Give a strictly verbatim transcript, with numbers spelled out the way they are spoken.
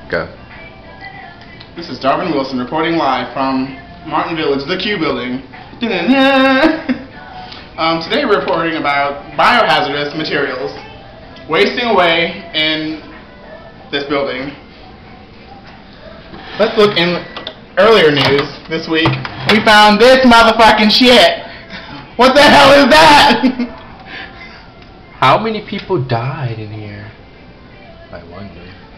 Go. This is Darwin Wilson reporting live from Martin Village, the Q Building. um, today we're reporting about biohazardous materials wasting away in this building. Let's look in earlier news this week. We found this motherfucking shit. What the hell is that? How many people died in here? I wonder.